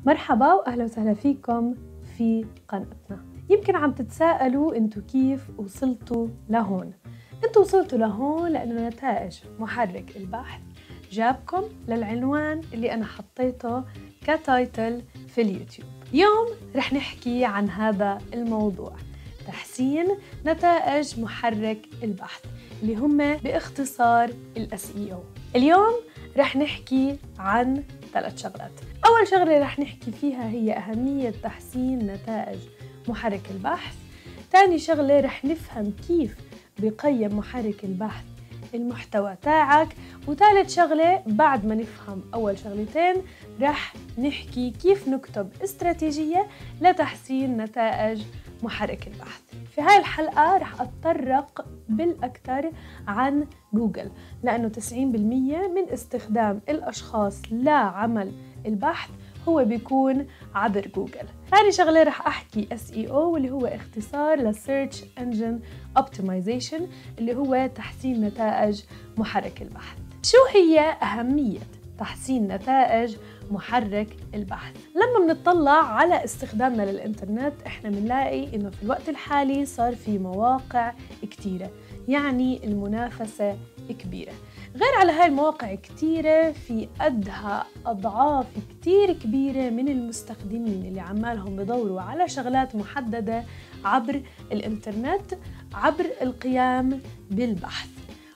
مرحبا وأهلا وسهلا فيكم في قناتنا. يمكن عم تتساءلوا انتو كيف وصلتوا لهون. انتو وصلتوا لهون لأنه نتائج محرك البحث جابكم للعنوان اللي أنا حطيته كتايتل في اليوتيوب. اليوم رح نحكي عن هذا الموضوع، تحسين نتائج محرك البحث اللي هم باختصار ال SEO. اليوم رح نحكي عن 3 شغلات. أول شغلة رح نحكي فيها هي أهمية تحسين نتائج محرك البحث. ثاني شغلة رح نفهم كيف بيقيم محرك البحث المحتوى تاعك. وثالث شغلة بعد ما نفهم أول شغلتين رح نحكي كيف نكتب استراتيجية لتحسين نتائج محرك البحث. في هاي الحلقة رح أتطرق بالأكثر عن جوجل، لأنه 90% من استخدام الأشخاص لعمل البحث هو بيكون عبر جوجل. ثاني شغلة رح أحكي SEO واللي هو اختصار ل Search Engine Optimization اللي هو تحسين نتائج محرك البحث. شو هي أهمية تحسين نتائج محرك البحث؟ لما بنطلع على استخدامنا للإنترنت احنا بنلاقي إنه في الوقت الحالي صار في مواقع كتيرة، يعني المنافسة كبيرة. غير على هاي المواقع كتيرة في قدها أضعاف كتير كبيرة من المستخدمين اللي عمالهم بدوروا على شغلات محددة عبر الإنترنت عبر القيام بالبحث.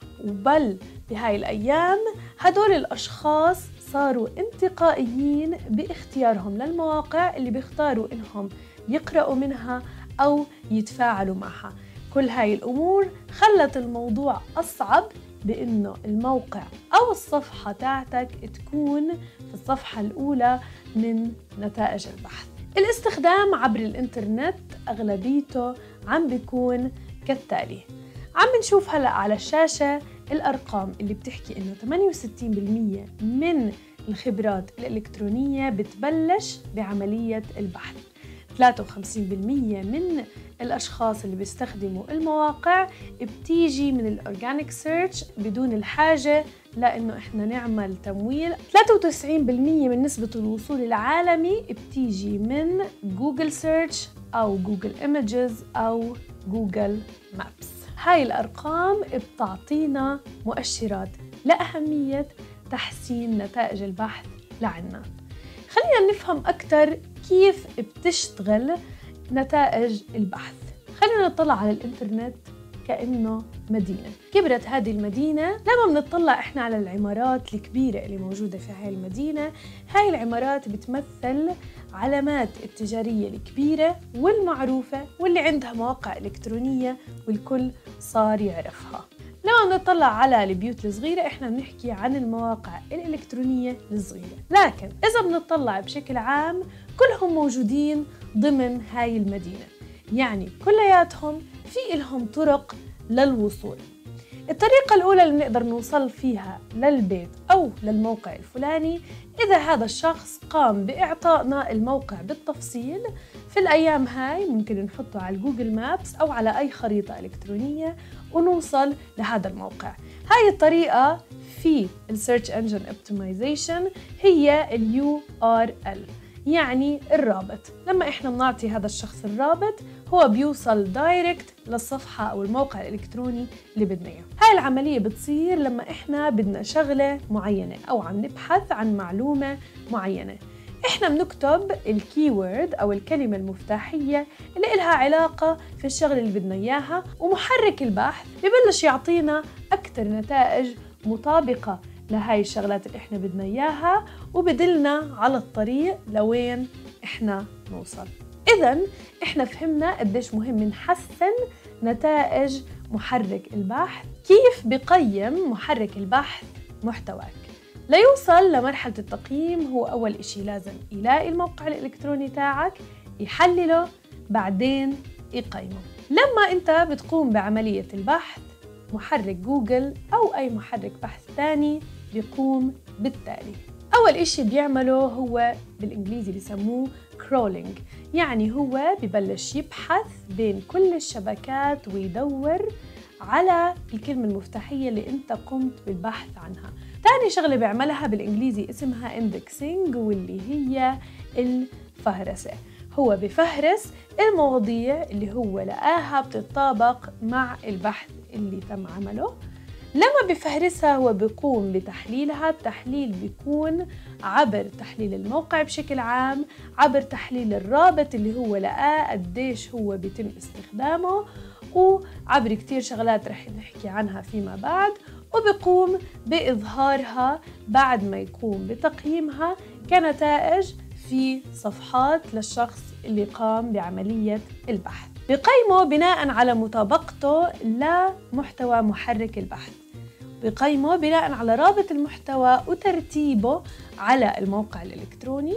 وبل بهاي الأيام هدول الأشخاص صاروا انتقائيين باختيارهم للمواقع اللي بيختاروا إنهم يقرأوا منها أو يتفاعلوا معها. كل هاي الأمور خلت الموضوع أصعب بإنه الموقع أو الصفحة تاعتك تكون في الصفحة الأولى من نتائج البحث. الاستخدام عبر الإنترنت أغلبيته عم بيكون كالتالي. عم نشوف هلأ على الشاشة الأرقام اللي بتحكي إنه 68% من الخبرات الإلكترونية بتبلش بعملية البحث. 53% من الأشخاص اللي بيستخدموا المواقع بتيجي من الأورجانيك سيرش بدون الحاجة لأنه إحنا نعمل تمويل. 93% من نسبة الوصول العالمي بتيجي من جوجل سيرش أو جوجل إيميجز أو جوجل مابس. هاي الأرقام بتعطينا مؤشرات لأهمية تحسين نتائج البحث لعنا. خلينا نفهم أكتر كيف بتشتغل نتائج البحث. خلينا نطلع على الإنترنت كأنه مدينة. كبرت هذه المدينة لما بنطلع إحنا على العمارات الكبيرة اللي موجودة في هاي المدينة. هاي العمارات بتمثل علامات التجارية الكبيرة والمعروفة واللي عندها مواقع إلكترونية والكل صار يعرفها. لما نطلع على البيوت الصغيرة إحنا بنحكي عن المواقع الإلكترونية الصغيرة، لكن إذا بنطلع بشكل عام كلهم موجودين ضمن هاي المدينة، يعني كلياتهم في إلهم طرق للوصول. الطريقة الأولى اللي نقدر نوصل فيها للبيت أو للموقع الفلاني إذا هذا الشخص قام بإعطائنا الموقع بالتفصيل. في الأيام هاي ممكن نحطه على جوجل مابس أو على أي خريطة إلكترونية ونوصل لهذا الموقع. هاي الطريقة في Search Engine Optimization هي URL، يعني الرابط. لما إحنا بنعطي هذا الشخص الرابط هو بيوصل دايركت للصفحة أو الموقع الإلكتروني اللي بدنا إياه. هاي العملية بتصير لما إحنا بدنا شغلة معينة أو عم نبحث عن معلومة معينة. إحنا بنكتب الكيورد أو الكلمة المفتاحية اللي إلها علاقة في الشغلة اللي بدنا إياها، ومحرك البحث ببلش يعطينا أكتر نتائج مطابقة لهاي الشغلات اللي إحنا بدنا إياها وبدلنا على الطريق لوين إحنا نوصل. إذن إحنا فهمنا قديش مهم نحسن نتائج محرك البحث. كيف بقيم محرك البحث محتواك؟ ليوصل لمرحلة التقييم هو أول إشي لازم يلاقي الموقع الإلكتروني تاعك، يحلله، بعدين يقيمه. لما أنت بتقوم بعملية البحث محرك جوجل أو أي محرك بحث تاني بيقوم بالتالي. أول إشي بيعمله هو بالإنجليزي بيسموه كرولينج، يعني هو ببلش يبحث بين كل الشبكات ويدور على الكلمة المفتاحية اللي أنت قمت بالبحث عنها. تاني شغلة بعملها بالإنجليزي اسمها indexing، واللي هي الفهرسة. هو بفهرس المواضيع اللي هو لقاها بتتطابق مع البحث اللي تم عمله. لما بفهرسها هو بيقوم بتحليلها. التحليل بيكون عبر تحليل الموقع بشكل عام، عبر تحليل الرابط اللي هو لقاه قديش هو بيتم استخدامه، وعبر كتير شغلات رح نحكي عنها فيما بعد، وبيقوم بإظهارها بعد ما يقوم بتقييمها كنتائج في صفحات للشخص اللي قام بعملية البحث. بقيمه بناء على مطابقته لمحتوى محرك البحث، بقيمه بناء على رابط المحتوى وترتيبه على الموقع الإلكتروني،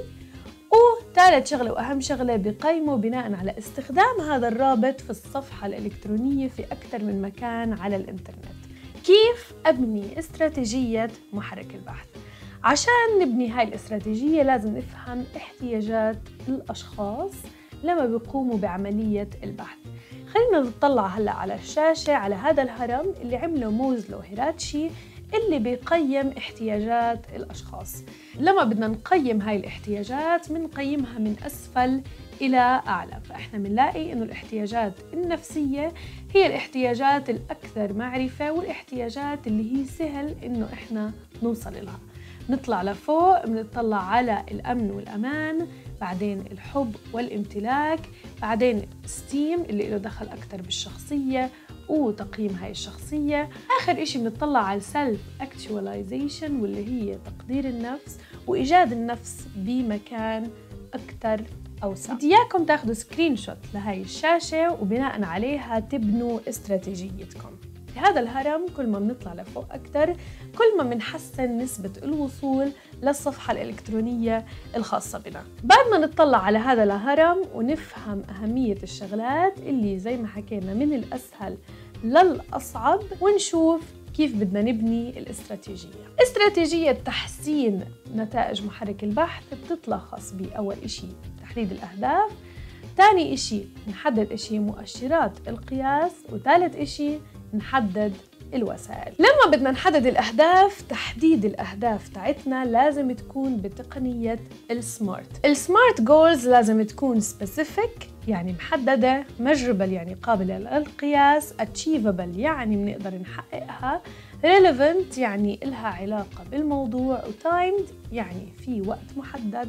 وثالث شغلة وأهم شغلة بقيمه بناء على استخدام هذا الرابط في الصفحة الإلكترونية في أكثر من مكان على الإنترنت. كيف أبني استراتيجية محرك البحث؟ عشان نبني هاي الاستراتيجية لازم نفهم احتياجات الأشخاص لما بيقوموا بعملية البحث. خلينا نطلع هلأ على الشاشة على هذا الهرم اللي عمله موزلو هيراتشي اللي بيقيم احتياجات الأشخاص. لما بدنا نقيم هاي الاحتياجات بنقيمها من أسفل إلى أعلى، فإحنا بنلاقي إنه الاحتياجات النفسية هي الاحتياجات الأكثر معرفة، والاحتياجات اللي هي سهل إنه إحنا نوصل لها. نطلع لفوق بنطلع على الأمن والأمان، بعدين الحب والامتلاك، بعدين ستيم اللي له دخل أكثر بالشخصية وتقييم هاي الشخصية. آخر إشي بنطلع على السلف اكتواليزيشن واللي هي تقدير النفس وإيجاد النفس بمكان أكثر أوسع. بدي إياكم تاخدوا سكرين شوت لهاي الشاشة وبناء عليها تبنوا استراتيجيتكم. في هذا الهرم كل ما بنطلع لفوق أكثر كل ما بنحسن نسبة الوصول للصفحة الإلكترونية الخاصة بنا. بعد ما نطلع على هذا الهرم ونفهم أهمية الشغلات اللي زي ما حكينا من الأسهل للأصعب، ونشوف كيف بدنا نبني الاستراتيجية. استراتيجية تحسين نتائج محرك البحث بتتلخص بأول إشي تحديد الأهداف، ثاني إشي نحدد إشي مؤشرات القياس، وثالث إشي نحدد الوسائل. لما بدنا نحدد الأهداف، تحديد الأهداف تاعتنا لازم تكون بتقنية السمارت. السمارت جولز لازم تكون specific يعني محددة، measurable يعني قابلة للقياس، achievable يعني بنقدر نحققها، relevant يعني إلها علاقة بالموضوع، وtimed يعني في وقت محدد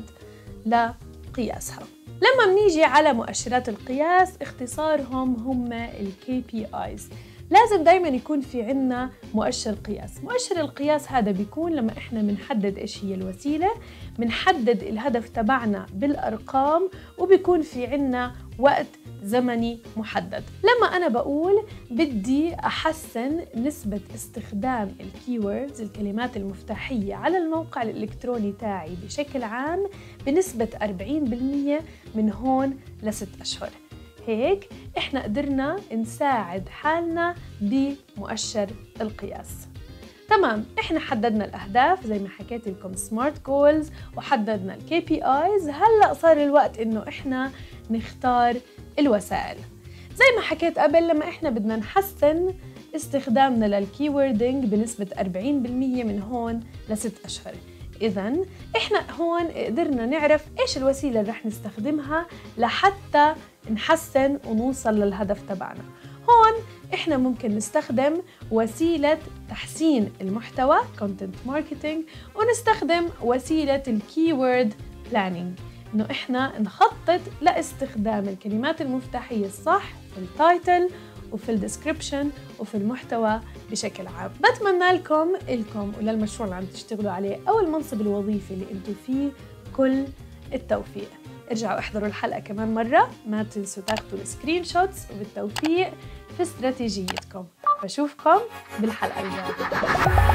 لقياسها. لما بنيجي على مؤشرات القياس اختصارهم هم ال KPIs. لازم دايما يكون في عنا مؤشر قياس. مؤشر القياس هذا بيكون لما احنا بنحدد ايش هي الوسيلة، بنحدد الهدف تبعنا بالأرقام، وبيكون في عنا وقت زمني محدد. لما أنا بقول بدي أحسن نسبة استخدام الكيوردز الكلمات المفتاحية على الموقع الإلكتروني تاعي بشكل عام بنسبة 40% من هون ل6 أشهر، هيك إحنا قدرنا نساعد حالنا بمؤشر القياس. تمام، إحنا حددنا الأهداف زي ما حكيت لكم سمارت جولز، وحددنا ال KPIs. هلأ صار الوقت إنه إحنا نختار الوسائل. زي ما حكيت قبل، لما إحنا بدنا نحسن استخدامنا للكيوردينج بنسبة 40% من هون ل6 أشهر، إذن إحنا هون قدرنا نعرف إيش الوسيلة اللي رح نستخدمها لحتى نحسن ونوصل للهدف تبعنا. هون إحنا ممكن نستخدم وسيلة تحسين المحتوى content marketing، ونستخدم وسيلة الكيورد planning، إنه إحنا نخطط لاستخدام الكلمات المفتاحية الصح في التايتل وفي الديسكريبشن وفي المحتوى بشكل عام. بتمنى لكم وللمشروع اللي عم تشتغلوا عليه أو المنصب الوظيفي اللي انتوا فيه كل التوفيق. ارجعوا احضروا الحلقة كمان مرة، ما تنسوا تاخدوا السكرين شوتس، وبالتوفيق في استراتيجيتكم. بشوفكم بالحلقة الجاية.